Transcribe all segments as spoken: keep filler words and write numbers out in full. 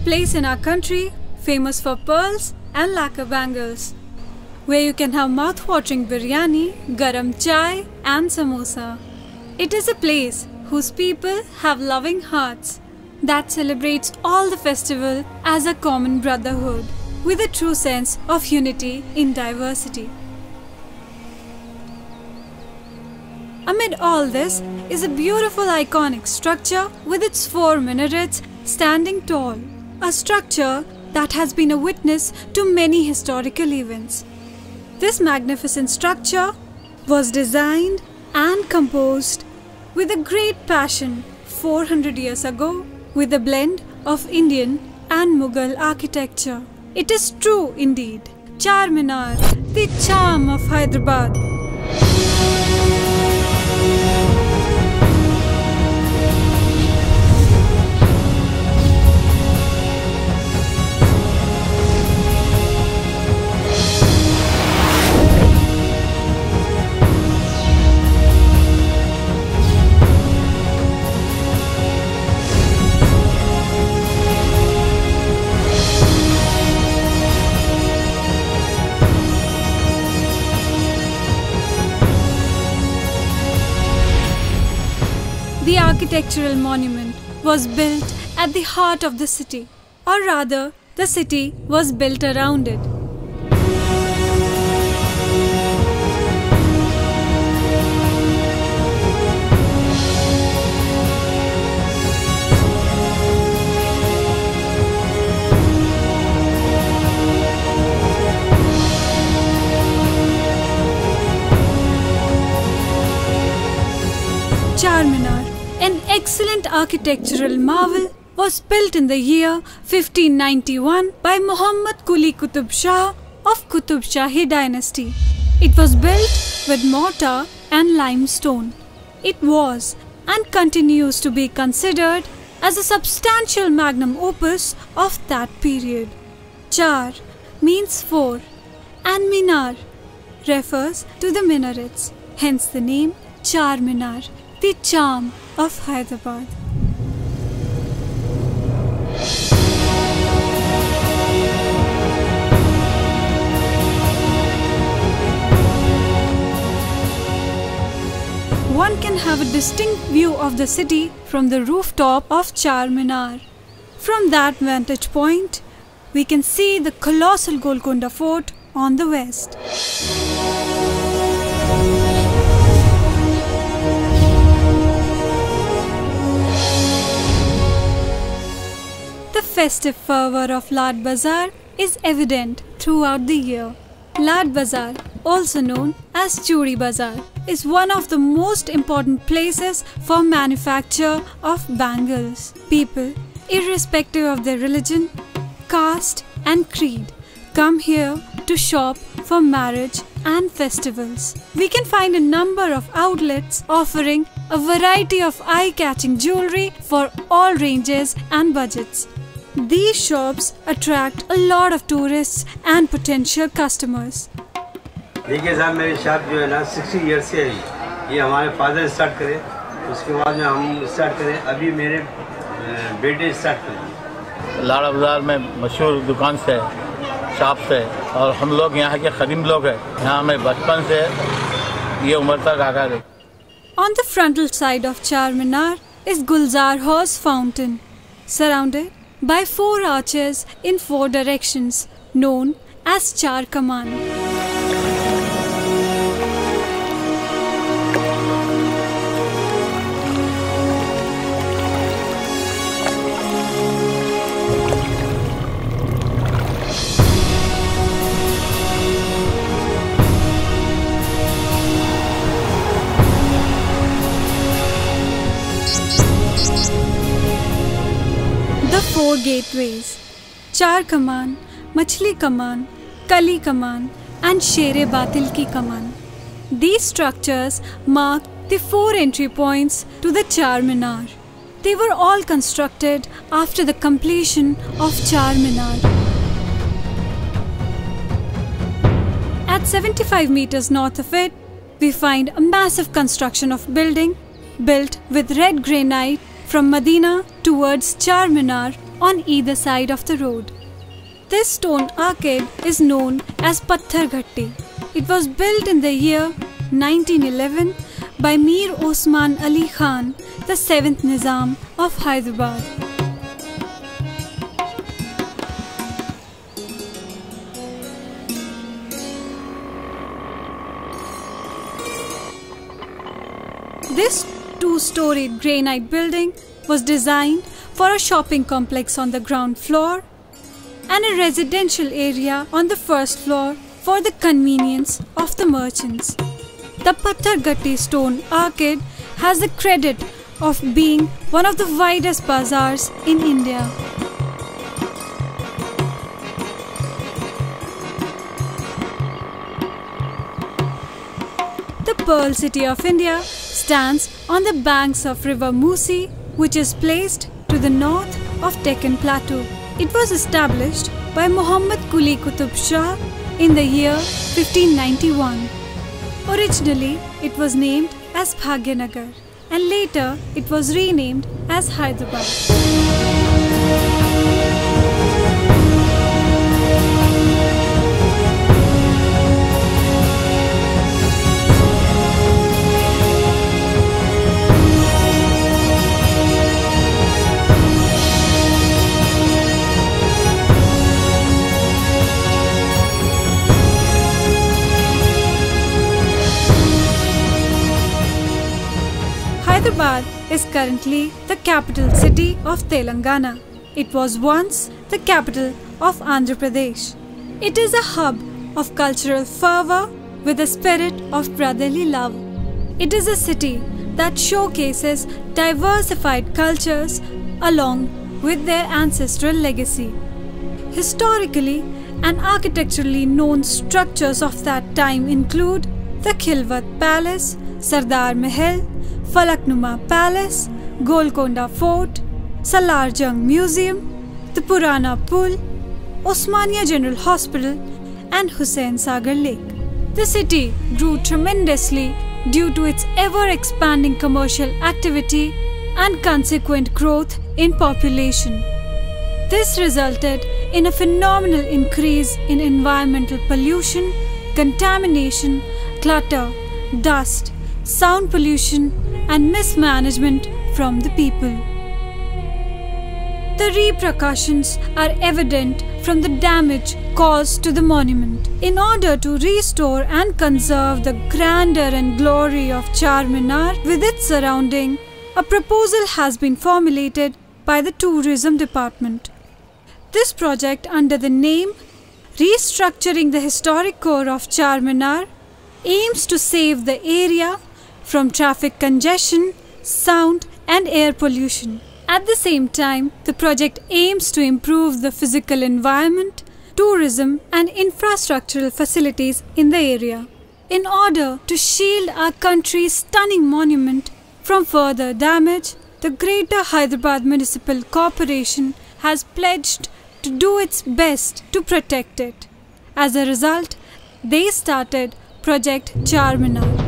place in our country famous for pearls and lacquer bangles, where you can have mouth-watering biryani, garam chai and samosa. It is a place whose people have loving hearts that celebrates all the festival as a common brotherhood with a true sense of unity in diversity. Amid all this is a beautiful iconic structure with its four minarets standing tall, a structure that has been a witness to many historical events. This magnificent structure was designed and composed with a great passion four hundred years ago with a blend of Indian and Mughal architecture. It is true indeed, Charminar, the charm of Hyderabad. The architectural monument was built at the heart of the city, or rather, the city was built around it. Charminar, an excellent architectural marvel, was built in the year fifteen ninety-one by Muhammad Quli Qutub Shah of Qutub Shahi dynasty. It was built with mortar and limestone. It was and continues to be considered as a substantial magnum opus of that period. Char means four and Minar refers to the minarets, hence the name Charminar, the charm of Hyderabad. One can have a distinct view of the city from the rooftop of Charminar. From that vantage point, we can see the colossal Golconda Fort on the west. The festive fervour of Lad Bazaar is evident throughout the year. Lad Bazaar, also known as Chudi Bazaar, is one of the most important places for manufacture of bangles. People, irrespective of their religion, caste and creed, come here to shop for marriage and festivals. We can find a number of outlets offering a variety of eye-catching jewelry for all ranges and budgets. These shops attract a lot of tourists and potential customers. देखिए साहब, मेरी shop जो है ना साठ year से है। ये हमारे फादर स्टार्ट करे, उसके बाद में हम स्टार्ट करें, अभी मेरे बेटे स्टार्ट करें। लाड़ा बाज़ार में मशहूर दुकान से शॉप से, और हम लोग यहाँ के ख़दीम लोग हैं। यहाँ हमें बचपन से ये उम्र तक आगा है। On the frontal side of Charminar is Gulzar Horse Fountain, surrounded by four arches in four directions, known as Char Kaman. The four gateways, Char Kaman, Machli Kaman, Kali Kaman and Shere Batil Ki Kaman. These structures mark the four entry points to the Charminar. They were all constructed after the completion of Charminar. At seventy-five meters north of it, we find a massive construction of building built with red granite from Medina towards Charminar on either side of the road. This stone arcade is known as Patthar Ghatti. It was built in the year nineteen eleven by Mir Osman Ali Khan, the seventh Nizam of Hyderabad. This two-storied granite building was designed for a shopping complex on the ground floor and a residential area on the first floor for the convenience of the merchants. The Patthar Ghatti stone arcade has the credit of being one of the widest bazaars in India. The Pearl City of India stands on the banks of river Musi, which is placed to the north of Deccan Plateau. It was established by Muhammad Quli Qutub Shah in the year fifteen ninety-one. Originally, it was named as Bhagyanagar and later it was renamed as Hyderabad. Hyderabad is currently the capital city of Telangana. It was once the capital of Andhra Pradesh. It is a hub of cultural fervor with a spirit of brotherly love. It is a city that showcases diversified cultures along with their ancestral legacy. Historically and architecturally known structures of that time include the Khilwat Palace, Sardar Mahal, Falaknuma Palace, Golconda Fort, Salar Jung Museum, the Purana Pool, Osmania General Hospital and Hussain Sagar Lake. The city grew tremendously due to its ever-expanding commercial activity and consequent growth in population. This resulted in a phenomenal increase in environmental pollution, contamination, clutter, dust, sound pollution and mismanagement from the people. The repercussions are evident from the damage caused to the monument. In order to restore and conserve the grandeur and glory of Charminar with its surrounding, a proposal has been formulated by the Tourism Department. This project, under the name Restructuring the Historic Core of Charminar, aims to save the area from traffic congestion, sound and air pollution. At the same time, the project aims to improve the physical environment, tourism and infrastructural facilities in the area. In order to shield our country's stunning monument from further damage, the Greater Hyderabad Municipal Corporation has pledged to do its best to protect it. As a result, they started Project Charminar.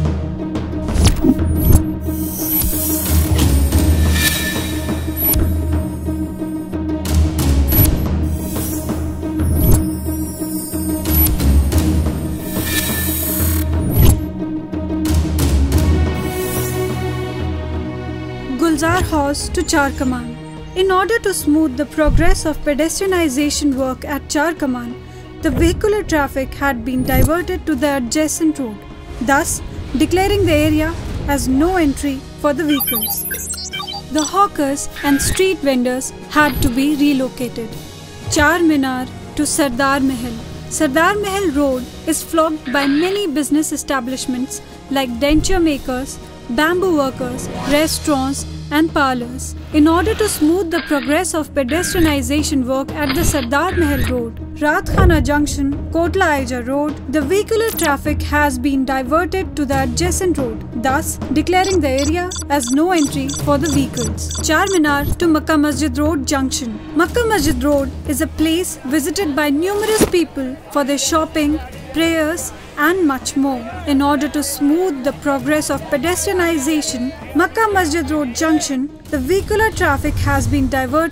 Gulzar House to Char Kaman. In order to smooth the progress of pedestrianization work at Char Kaman, the vehicular traffic had been diverted to the adjacent road, thus declaring the area as no entry for the vehicles. The hawkers and street vendors had to be relocated. Charminar to Sardar Mahal. Sardar Mahal Road is flocked by many business establishments like denture makers, bamboo workers, restaurants and parlours. In order to smooth the progress of pedestrianization work at the Sardar Mahal Road, Ratkhana Junction, Kotla Aija Road, the vehicular traffic has been diverted to the adjacent road, thus declaring the area as no entry for the vehicles. Charminar to Makkah Masjid Road Junction. Makkah Masjid Road is a place visited by numerous people for their shopping, prayers and much more. In order to smooth the progress of pedestrianization, Makkah Masjid Road Junction, the vehicular traffic has been diverted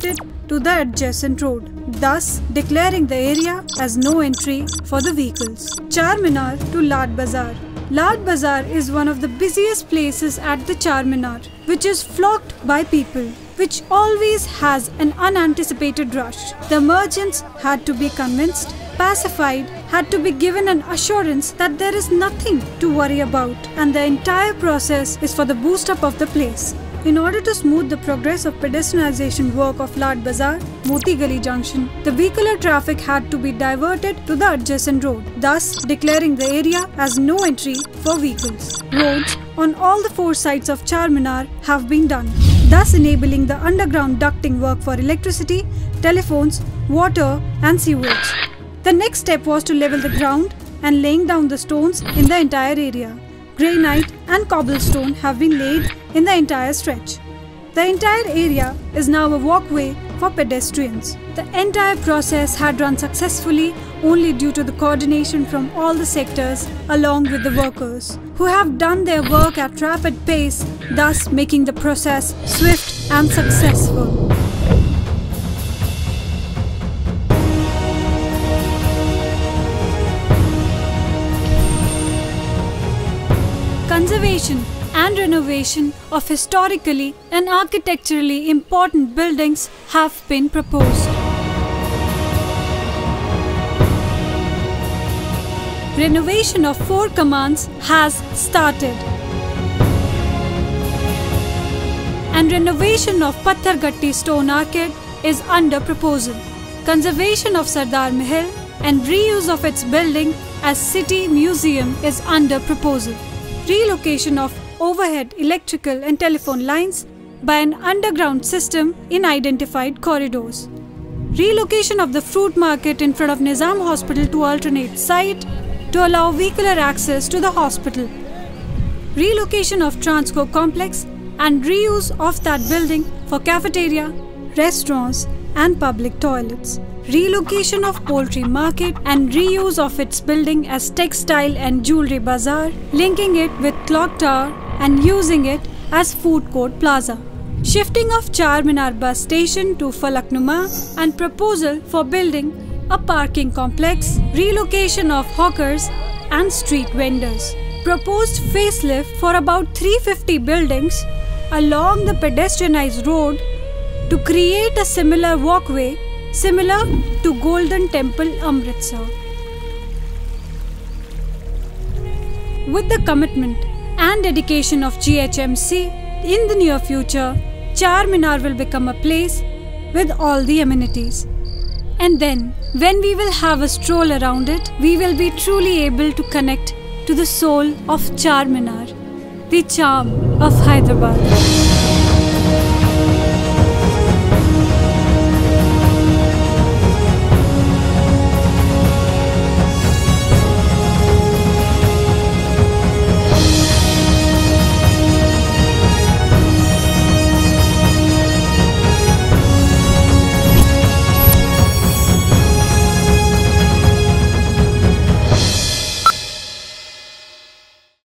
to the adjacent road, thus declaring the area as no entry for the vehicles. Charminar to Lad Bazar. Lad Bazar is one of the busiest places at the Charminar, which is flocked by people, which always has an unanticipated rush. The merchants had to be convinced, pacified, had to be given an assurance that there is nothing to worry about, and the entire process is for the boost up of the place. In order to smooth the progress of pedestrianization work of Lad Bazar, Moti Gali Junction, the vehicular traffic had to be diverted to the adjacent road, thus declaring the area as no entry for vehicles. Roads on all the four sides of Charminar have been done, thus enabling the underground ducting work for electricity, telephones, water and sewage. The next step was to level the ground and laying down the stones in the entire area. Granite and cobblestone have been laid in the entire stretch. The entire area is now a walkway for pedestrians. The entire process had run successfully only due to the coordination from all the sectors along with the workers, who have done their work at rapid pace, thus making the process swift and successful. Conservation and renovation of historically and architecturally important buildings have been proposed. Renovation of four commands has started, and renovation of Pathargatti Stone Arcade is under proposal. Conservation of Sardar Mahal and reuse of its building as city museum is under proposal. Relocation of overhead electrical and telephone lines by an underground system in identified corridors. Relocation of the fruit market in front of Nizam Hospital to alternate site to allow vehicular access to the hospital. Relocation of Transco complex and reuse of that building for cafeteria, restaurants and public toilets. Relocation of poultry market and reuse of its building as textile and jewelry bazaar, linking it with clock tower and using it as food court plaza. Shifting of Charminar bus station to Falaknuma and proposal for building a parking complex. Relocation of hawkers and street vendors. Proposed facelift for about three hundred fifty buildings along the pedestrianized road to create a similar walkway similar to Golden Temple, Amritsar. With the commitment and dedication of G H M C, in the near future, Charminar will become a place with all the amenities. And then, when we will have a stroll around it, we will be truly able to connect to the soul of Charminar, the charm of Hyderabad.